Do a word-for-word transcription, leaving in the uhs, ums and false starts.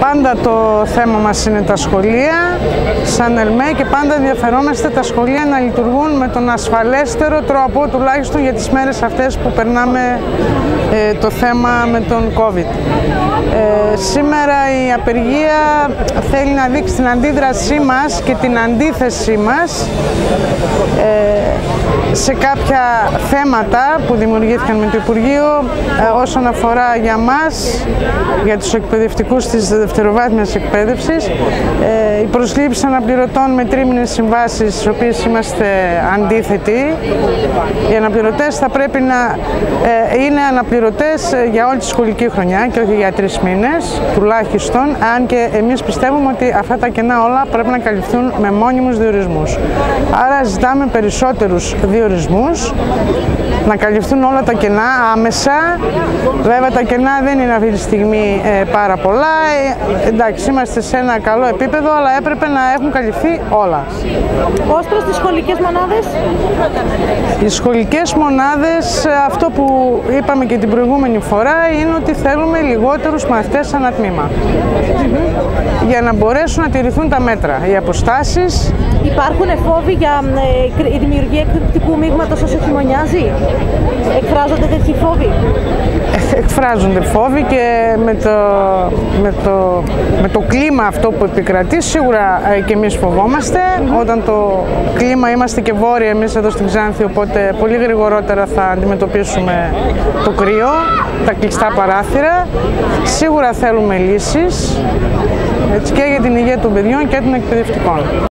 Πάντα το θέμα μας είναι τα σχολεία, σαν ΕΛΜΕ, και πάντα ενδιαφερόμαστε τα σχολεία να λειτουργούν με τον ασφαλέστερο τρόπο, τουλάχιστον για τις μέρες αυτές που περνάμε ε, το θέμα με τον COVID. Ε, σήμερα η απεργία θέλει να δείξει την αντίδρασή μας και την αντίθεσή μας ε, σε κάποια θέματα που δημιουργήθηκαν με το Υπουργείο ε, όσον αφορά για μας, για τους εκπαιδευτικούς της δευτεροβάθμιας εκπαίδευσης, ε, οι προσλήψεις αναπληρωτών με τρίμηνες συμβάσεις, στις οποίες είμαστε αντίθετοι. Οι αναπληρωτές θα πρέπει να ε, είναι αναπληρωτές για όλη τη σχολική χρονιά και όχι για τρεις μήνες τουλάχιστον, αν και εμείς πιστεύουμε ότι αυτά τα κενά όλα πρέπει να καλυφθούν με μόνιμους διορισμούς. Άρα ζητάμε περισσότερους διορισμούς, να καλυφθούν όλα τα κενά άμεσα. Βέβαια τα κενά δεν είναι αυτή τη στιγμή ε, πάρα πολλά. Ε, εντάξει, είμαστε σε ένα καλό επίπεδο, αλλά έπρεπε να έχουν καλυφθεί όλα. Ως προς τις σχολικές μονάδες? Οι σχολικές μονάδες, αυτό που είπαμε και την προηγούμενη φορά, είναι ότι θέλουμε λιγότερους μαθητές ανά τμήμα. Mm-hmm. Για να μπορέσουν να τηρηθούν τα μέτρα, οι αποστάσεις. Υπάρχουν φόβοι για ε, η δημιουργία εκρηκτικού μείγματος όσο χειμωνιάζει? Εκφράζονται τέτοιοι φόβοι? Εκφράζονται φόβοι και με το, με, το, με το κλίμα αυτό που επικρατεί σίγουρα ε, και εμείς φοβόμαστε. Όταν το κλίμα, είμαστε και βόρεια εμείς εδώ στην Ξάνθη, οπότε πολύ γρηγορότερα θα αντιμετωπίσουμε το κρύο, τα κλειστά παράθυρα. Σίγουρα θέλουμε λύσεις, έτσι, και για την υγεία των παιδιών και των εκπαιδευτικών.